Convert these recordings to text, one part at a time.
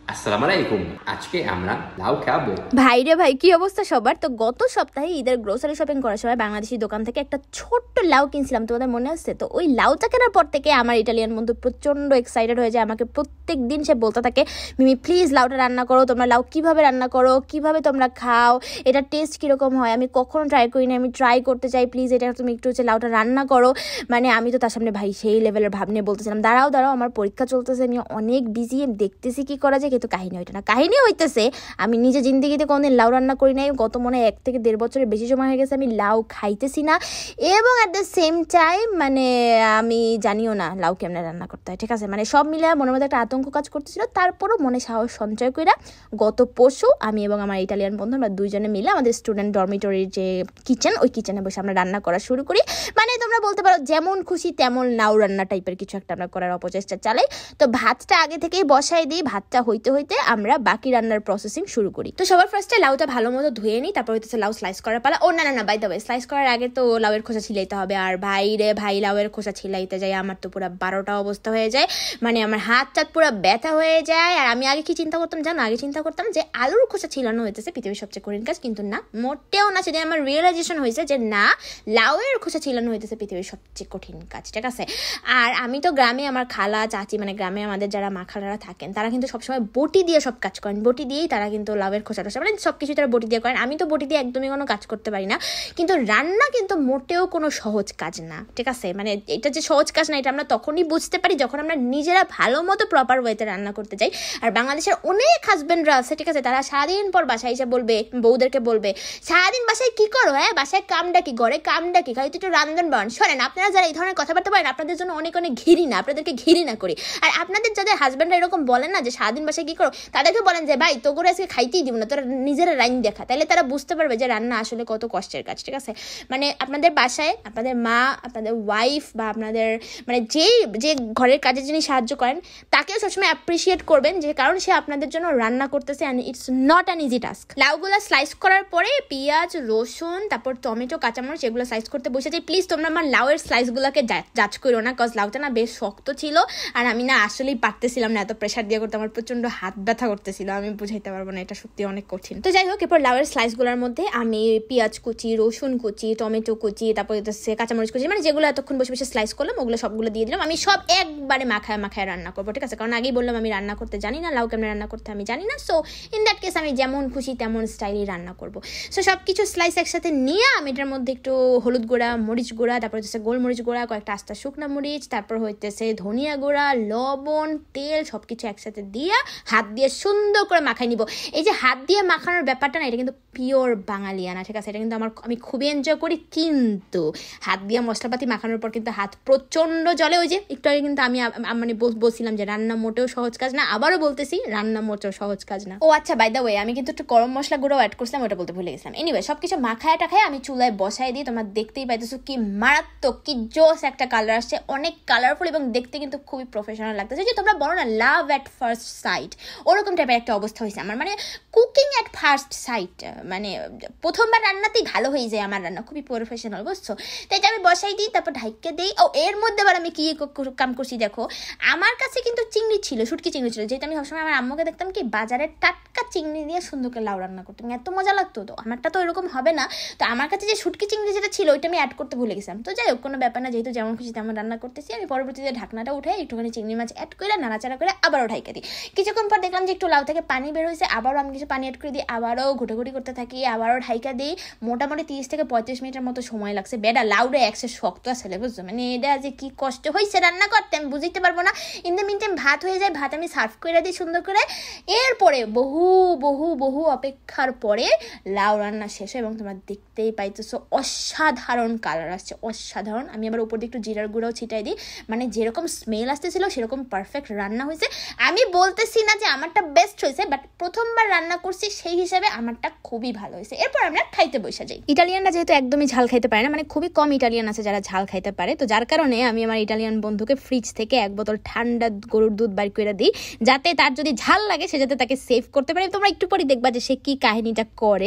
আসসালামু আলাইকুম। আজকে আমরা লাউ খাবো। ভাই রে ভাই, কি অবস্থা সবার? তো গত সপ্তাহে ঈদের গ্রোসারি শপিং করার সময় বাংলাদেশি দোকান থেকে একটা ছোট্ট লাউ কিনছিলাম, তোমাদের মনে আছে? তো ওই লাউটা কেনার পর থেকে আমার ইটালিয়ান বন্ধু প্রচন্ড এক্সাইটেড হয়ে যায়। আমাকে প্রত্যেক দিন সে বলতে থাকে, মিমি প্লিজ লাউটা রান্না করো, তোমরা লাউ কিভাবে রান্না করো, কিভাবে তোমরা খাও, এটা টেস্ট কিরকম হয়, আমি কখনো ট্রাই করি না, আমি ট্রাই করতে চাই, প্লিজ এটা তুমি একটু লাউটা রান্না করো। মানে আমি তো তার সামনে ভাই সেই লেভেলের ভাব নিয়ে বলতেছিলাম, দাঁড়াও আমার পরীক্ষা চলতেছে, আমি অনেক বিজি, আমি দেখতেছি কি করা যায়, কিন্তু কাহিনী ওইটা না। কাহিনী হইতেছে আমি নিজে জিন্দিগিতে কোনোদিন লাউ রান্না করি নাই, গত মনে 1 থেকে 1.5 বছরের বেশি সময় হয়ে গেছে আমি লাউ খাইতেছি না, এবং অ্যাট দ্য সেম টাইম মানে আমি জানিও না লাউ কেমনে রান্না করতে হয়। ঠিক আছে, মানে সব মিলে মনের মধ্যে একটা আতঙ্ক কাজ করতেছিল। তারপরও মনে সাহস সঞ্চয় কইরা গত পরশু আমি এবং আমার ইটালিয়ান বন্ধু আমরা দুইজনে মিলে আমাদের স্টুডেন্ট ডরমিটরির যে কিচেন, ওই কিচেনে বসে আমরা রান্না করা শুরু করি। মানে তোমরা বলতে পারো যেমন খুশি তেমন লাউ রান্না টাইপের কিছু একটা আমরা করার অপচেষ্টা চালাই। তো ভাতটা আগে থেকেই বসাই দিই, ভাতটা হইতে হইতে আমরা বাকি রান্নার প্রসেসিং শুরু করি। তো সবার ফার্স্টে লাউটা ভালো মতো ধুয়ে নিই, তারপর হইতেছে লাউ স্লাইস করার পালা। ও না, বাই দ্য ওয়ে, স্লাইস করার আগে তো লাউয়ের খোসা ছিলাইতে হবে। আর ভাই রে ভাই, লাউয়ের খোসা ছিলাইতে যাই আমার তো পুরো 12টা অবস্থা হয়ে যায়, মানে আমার হাত টাত পুরো ব্যথা হয়ে যায়। আর আমি আগে কি চিন্তা করতাম জানো? আগে চিন্তা করতাম যে আলুর খোসা ছিলানো হইতেছে পৃথিবীর সবচেয়ে কঠিন কাজ, কিন্তু না, মোটেও না। সেদিন আমার রিয়েলাইজেশন হয়েছে যে না, লাউয়ের খোসা ছিলানো হইতেছে পৃথিবীর সবচেয়ে কঠিন কাজ। ঠিক আছে, আর আমি তো গ্রামে, আমার খালা চাচি, মানে গ্রামে আমাদের যারা মা খালারা থাকেন তারা কিন্তু সবসময় বটি দিয়ে সব কাজ করেন, বটি দিয়েই তারা কিন্তু লাউয়ের খোসা টোসা মানে সব কিছু তারা বটি দিয়ে করেন। আমি তো বটি দিয়ে একদমই কোনো কাজ করতে পারি না, কিন্তু রান্না কিন্তু মোটেও কোনো সহজ কাজ না। ঠিক আছে, মানে এটা যে সহজ কাজ না এটা আমরা তখনই বুঝতে পারি যখন আমরা নিজেরা ভালো মতো প্রপার ওয়েতে রান্না করতে যাই। আর বাংলাদেশের অনেক হাজবেন্ডরা আছে, ঠিক আছে, তারা সারাদিন পর বাসায় এসে বলবে, বউদেরকে বলবে, সারাদিন বাসায় কি করো, হ্যাঁ বাসায় কামটা কি, ঘরে কামটা কি, খালি একটু রান্ধন বান। শোনেন, আপনারা যারা এই ধরনের কথাবার্তা বলেন আপনাদের জন্য অনেক অনেক ঘৃণা, আপনাদেরকে ঘৃণা করি। আর আপনাদের যাদের হাজবেন্ডরা এরকম বলেন না যে সারাদিন বাসায় কি করো, তাদেরকে বলেন যে ভাই তো করে আজকে খাইতেই দিব না, তোরা নিজেরা রাইন দেখা, তাহলে তারা বুঝতে পারবে যে রান্না আসলে কত কষ্টের কাজ। ঠিক আছে, মানে আপনাদের বাসায় আপনাদের মা, আপনাদের ওয়াইফ বা আপনাদের মানে যে ঘরের কাজে যিনি সাহায্য করেন তাকেও সবসময় অ্যাপ্রিসিয়েট করবেন, যে কারণ সে আপনাদের জন্য রান্না করতেছে, and it's not an easy task. লাউগুলো স্লাইস করার পরে পেঁয়াজ, রসুন, তারপর টমেটো, কাঁচামরিচ এগুলো স্লাইস করতে বসে যাই। প্লিজ তোমরা আমার লাউয়ের স্লাইসগুলোকে জাজ করো না, কজ লাউটা না বেশ শক্ত ছিল, আর আমি না আসলেই পারতেছিলাম না, এত প্রেশার দিয়ে করতে আমার প্রচন্ড হাত ব্যথা করতেছিল, আমি বুঝাইতে পারবো না, এটা সত্যি অনেক কঠিন। তো যাই হোক, এরপর লাউয়ের স্লাইসগুলোর মধ্যে আমি পেঁয়াজ কুচি, রসুন কুচি, টমেটো কুচি, তারপর কাঁচামরিচ কুচি, মানে যেগুলো এতক্ষণ বসে বসে স্লাইস করলাম ওগুলো সবগুলো দিয়ে দিলাম। আমি সব একবারে মাখায় রান্না করবো। ঠিক আছে, কারণ আগেই বললাম আমি রান্না করতে জানি না, লাউ কেমন রান্না করতে আমি জানি না। সো ইন দ্যাট কেস আমি যেমন খুশি তেমন স্টাইলেই রান্না করবো। সো সব কিছু স্লাইস একসাথে নিয়ে আমি এটার মধ্যে একটু হলুদ গুঁড়া, মরিচ গুঁড়া, তারপর হচ্ছে গোলমরিচ গুঁড়া, কয়েকটা আস্তা শুকনা মরিচ, তারপর হইতেছে ধনিয়া গুঁড়া, লবণ, তেল সব কিছু একসাথে দিয়ে হাত দিয়ে সুন্দর করে মাখাই নিব। এই যে হাত দিয়ে মাখানোর ব্যাপারটা না, এটা কিন্তু পিওর বাঙালিয়ানা। ঠিক আছে, এটা কিন্তু আমি খুবই এনজয় করি, কিন্তু হাত দিয়ে মশলাপাতি মাখানোর পর কিন্তু হাত প্রচণ্ড জ্বলে। ওই যে একটু আগে কিন্তু আমি মানে বলছিলাম যে রান্না মোটেও সহজ কাজ না, আবারও বলতেছি রান্না মোটেও সহজ কাজ না। ও আচ্ছা, বাই দ্য ওয়ে, আমি কিন্তু একটু গরম মশলা গুঁড়ো অ্যাড করছিলাম, ওটা বলতে ভুলে গেছিলাম। এনিওয়ে, সবকিছু মাখায় টাখায় আমি চুলায় বসাই দিই। তোমরা দেখতেই পাইতেছো কি মারাত্মক, কি জোস একটা কালার আসছে, অনেক কালারফুল এবং দেখতে কিন্তু খুবই প্রফেশনাল লাগতেছে। যে তোমরা বলো না লাভ অ্যাট ফার্স্ট সাইট, ওরকম টাইপের একটা অবস্থা হয়েছে আমার, মানে কুকিং অ্যাট ফার্স্ট সাইট, মানে প্রথমবার রান্নাতেই ভালো হয়ে যায় আমার রান্না, খুবই প্রফেশনাল, বুঝছো? তাই আমি বসাই দিই, তারপর ঢাইকে দিই। ও এর মধ্যে আবার আমি কি কাম করছি দেখো, আমার কাছে কিন্তু চিংড়ি ছিল, শুটকি চিংড়ি ছিল, যেটা আমি সবসময় আমার আম্মুকে দেখতাম কি বাজারের টাটকা চিংড়ি দিয়ে সুন্দর করে লাউ রান্না করতাম, এত মজা লাগতো। তো আমারটা তো এরকম হবে না, তো আমার কাছে যে শুটকি চিংড়ি যেটা ছিল ওইটা আমি অ্যাড করতে ভুলে গেছিলাম। তো যাই হোক, কোনো ব্যাপার না, যেহেতু যেমন খুশি তেমন রান্না করতেছি। আমি পরবর্তীতে ঢাকনাটা উঠে একটুখানি চিংড়ি মাছ অ্যাড করে নাড়াচাড়া করে আবারও ঢাইকে দিই। কিছুক্ষণ পর দেখলাম যে একটু লাউ থেকে পানি বের হয়েছে, আবারও আমি কিছু পানি অ্যাড করে দিই, আবারও ঘুটাঘুটি করতে থাকি, আবারও ঢাইকা দিই। মোটামুটি 30 থেকে 35 মিনিটের মতো সময় লাগছে। বেডা লাউডে একসে শক্ত আসলে, বুঝছো? মানে এটা যে কি কষ্ট হয়েছে রান্না করতে আমি বুঝতে পারবো না। ইন দ্য মিন টাইম ভাত হয়ে যায়, ভাত আমি সার্ভ করে দিই সুন্দর করে। এরপরে বহু বহু বহু অপেক্ষার পরে লাউ রান্না শেষ হয় এবং তোমরা দেখতেই পাইতেছো অসাধারণ কালার আসছে, অসাধারণ। আমি আবার উপর দিয়ে একটু জিরার গুঁড়াও ছিটাই দিই, মানে যেরকম স্মেল আসতেছিল সেরকম পারফেক্ট রান্না হয়েছে। আমি বলতেছি না যে আমারটা বেস্ট হয়েছে, বাট প্রথমবার রান্না করছি সেই হিসাবে আমারটা খুবই ভালো হয়েছে। এরপর আমরা খাইতে বসে যাই। ইটালিয়ানরা যেহেতু একদমই ঝাল খাইতে পারে না, মানে খুবই কম ইটালিয়ান আছে যারা ঝাল খাইতে পারে, তো যার কারণে আমি আমার ইটালিয়ান বন্ধুকে ফ্রিজ থেকে 1 বোতল ঠান্ডা গরুর দুধ বাইর করে দিই, যাতে তার যদি ঝাল লাগে সে যাতে তাকে সেভ করতে পারে। তোমরা একটু পরে দেখবা যে সে কি কাহিনীটা করে।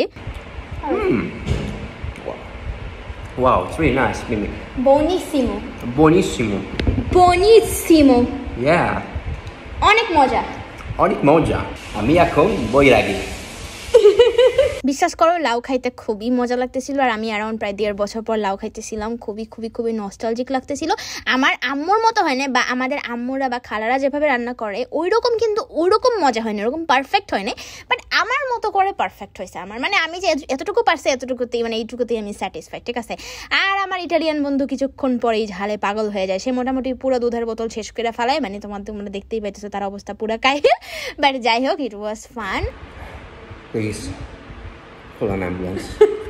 Wow, it's really nice, Mimi. Buonissimo. Buonissimo. Buonissimo. Yeah. অনেক মজা। অনেক মজা আমি এখন বৈরাগী বিশ্বাস করো লাউ খাইতে খুবই মজা লাগতেছিল আর আমি অ্যারাউন্ড প্রায় 1.5 বছর পর লাউ খাইতেছিলাম খুবই খুবই খুবই নস্টালজিক লাগতেছিল আমার আম্মুর মতো হয় না বা আমাদের আম্মুরা বা খালারা যেভাবে রান্না করে ওইরকম কিন্তু ওইরকম মজা হয় না ওরকম পারফেক্ট হয় না বাট আমার মতো করে পারফেক্ট হয়েছে আমার মানে আমি যে এতটুকু পারছি এতটুকুতেই মানে এইটুকুতেই আমি স্যাটিসফাইড ঠিক আছে আর আমার ইটালিয়ান বন্ধু কিছুক্ষণ পরেই ঝালে পাগল হয়ে যায় সে মোটামুটি পুরো দুধের বোতল শেষ করে ফেলায় মানে তোমরা দেখতেই পাইতেছো তার অবস্থা পুরো কাহিল বাট যাই হোক it was fun Please call an ambulance.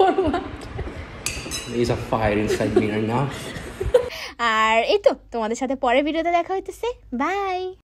There's a fire inside me right now. আর এই তো তোমাদের সাথে পরের ভিডিওতে দেখা হইতেছে বাই